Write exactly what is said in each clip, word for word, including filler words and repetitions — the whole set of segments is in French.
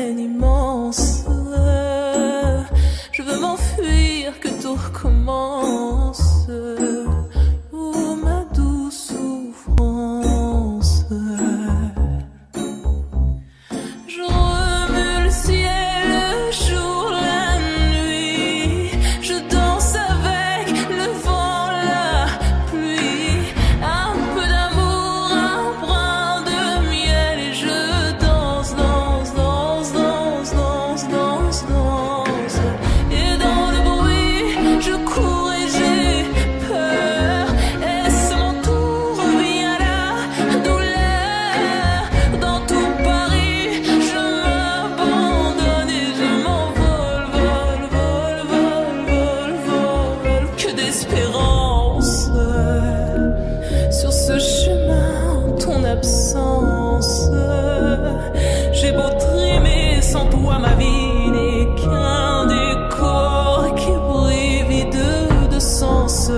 peine immense. Je veux m'enfuir, que tout recommence. Oh ma douce souffrance. Je remue le ciel, le jour, la nuit. Je danse avec le vent, la pluie. Un peu d'amour, un brin de miel. Et je danse, danse, danse, danse, danse, danse, danse. Et dans le bruit, je cours et j'ai peur. Et ce mon tour revient la douleur. Dans tout Paris, je m'abandonne et je m'envole, vol, vol, vol, vol, vol. Que d'espérance sur ce chemin, ton absence. J'ai beau trimer sans toi, ma vie n'est qu'un décor qui brille vide de sens.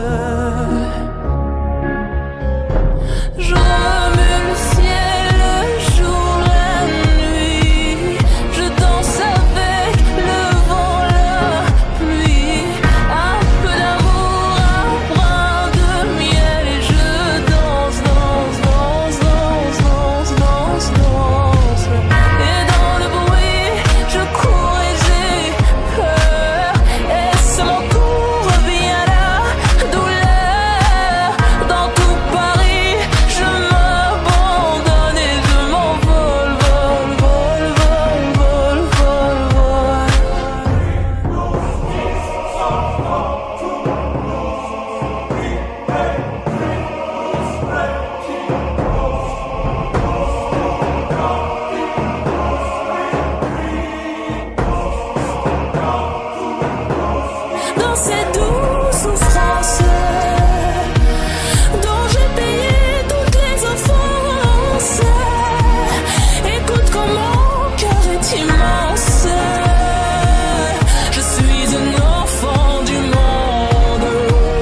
Je remue le ciel, le jour, la nuit. Je danse avec le vent, la pluie. Un peu d'amour, un brin de miel. Et je danse, danse, danse, danse, danse, danse, danse. Et dans le bruit, je cours et j'ai peur. Et ce mon tour revient la douleur. Dans tout Paris, je m'abandonne et je m'envole, vol, vol, vol, vol, vol, vol. Dans cette douce souffrance dont j'ai payé toutes les offenses, écoute comme mon cœur est immense. Je suis un enfant du monde.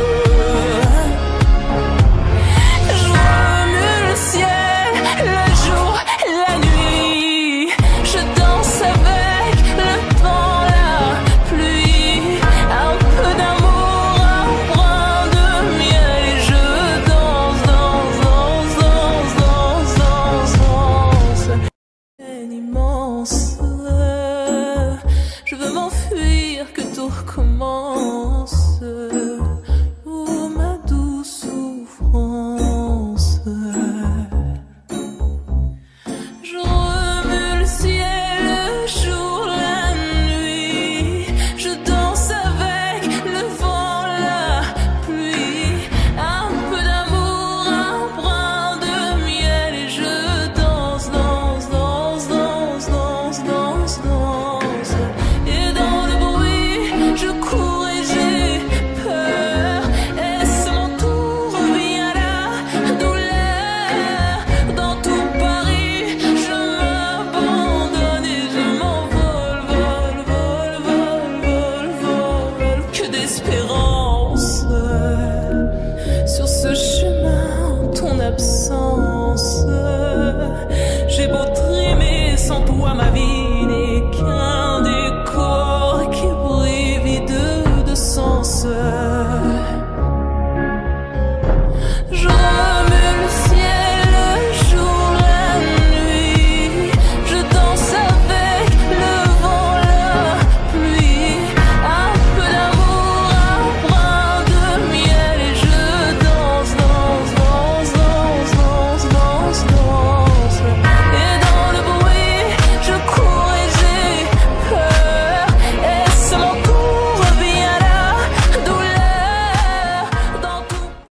Je remue le ciel, le jour, la nuit. Je danse avec le vent, la pluie. Un peu d'amour, un brin de miel. Et je danse, danse, danse, danse, danse, danse, danse. Peine immense. Je veux m'enfuir, que tout recommence.